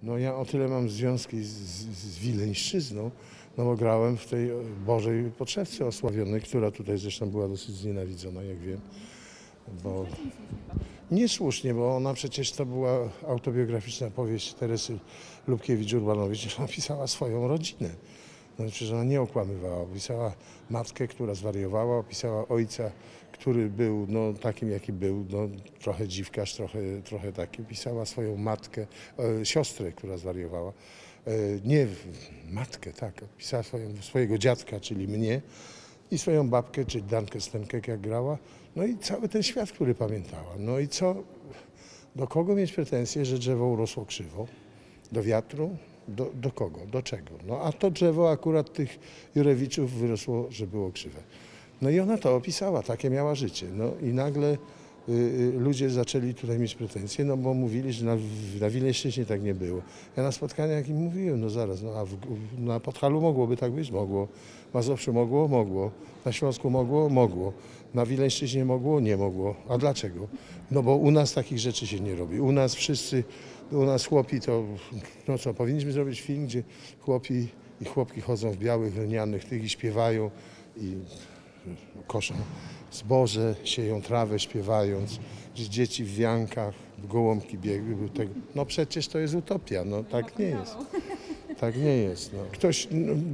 No ja o tyle mam związki z Wileńszczyzną, no bo grałem w tej Bożej Podszewce osławionej, która tutaj zresztą była dosyć znienawidzona, jak wiem. Bo niesłusznie, bo ona przecież to była autobiograficzna powieść Teresy Lubkiewicz-Urbanowicz. Ona pisała swoją rodzinę. No przecież ona nie okłamywała. Opisała matkę, która zwariowała, opisała ojca, który był no, takim, jaki był, no, trochę dziwkarz, trochę taki. Opisała swoją matkę, siostrę, która zwariowała. Nie matkę, tak. Opisała swojego dziadka, czyli mnie, i swoją babkę, czyli Dankę Stenkek, jak grała. No i cały ten świat, który pamiętała. No i co, do kogo mieć pretensje, że drzewo urosło krzywo? Do wiatru? Do kogo? Do czego? No a to drzewo akurat tych Jurewiczów wyrosło, że było krzywe. No i ona to opisała, takie miała życie. No i nagle ludzie zaczęli tutaj mieć pretensje, no bo mówili, że na Wileńszczyźnie tak nie było. Ja na spotkaniach im mówiłem, no zaraz, no a na Podhalu mogłoby tak być? Mogło. W Mazowszu mogło? Mogło. Na Śląsku mogło? Mogło. Na Wileńszczyźnie mogło? Nie mogło. A dlaczego? No bo u nas takich rzeczy się nie robi. U nas wszyscy, u nas chłopi to, no co, powinniśmy zrobić film, gdzie chłopi i chłopki chodzą w białych, lnianych tych i śpiewają i koszą zboże, sieją trawę śpiewając, że dzieci w wiankach, gołąbki biegły. No przecież to jest utopia, no tak nie jest. Tak nie jest. No. Ktoś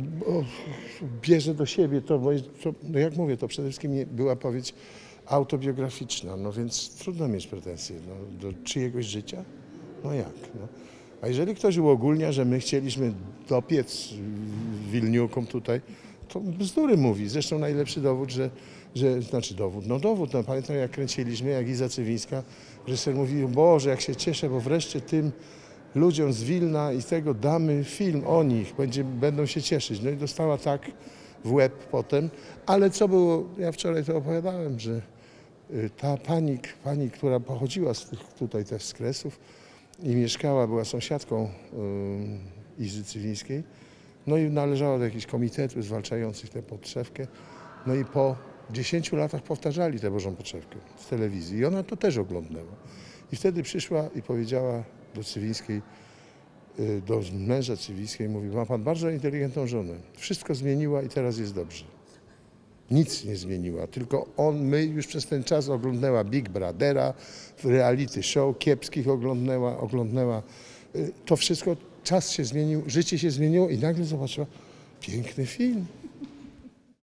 bierze do siebie to, bo no jak mówię, to przede wszystkim była powieść autobiograficzna, no więc trudno mieć pretensje do czyjegoś życia. No jak? No. A jeżeli ktoś uogólnia, że my chcieliśmy dopiec Wilniukom tutaj, to bzdury mówi. Zresztą najlepszy dowód, znaczy dowód, no pamiętam jak kręciliśmy, jak Iza Cywińska, reżyser mówił, Boże, jak się cieszę, bo wreszcie tym ludziom z Wilna i tego damy film o nich, będą się cieszyć. No i dostała tak w łeb potem, ale co było, ja wczoraj to opowiadałem, że ta pani, która pochodziła z tych tutaj też z Kresów i mieszkała, była sąsiadką Izy Cywińskiej, no i należała do jakichś komitetów zwalczających tę podszewkę, no i po 10 latach powtarzali tę Bożą Podszewkę w telewizji i ona to też oglądnęła. I wtedy przyszła i powiedziała do Cywińskiej, do męża Cywińskiej, mówi, ma pan bardzo inteligentną żonę, wszystko zmieniła i teraz jest dobrze. Nic nie zmieniła, tylko my już przez ten czas oglądnęła Big Brothera, reality show kiepskich oglądnęła to wszystko, czas się zmienił, życie się zmieniło i nagle zobaczyła piękny film.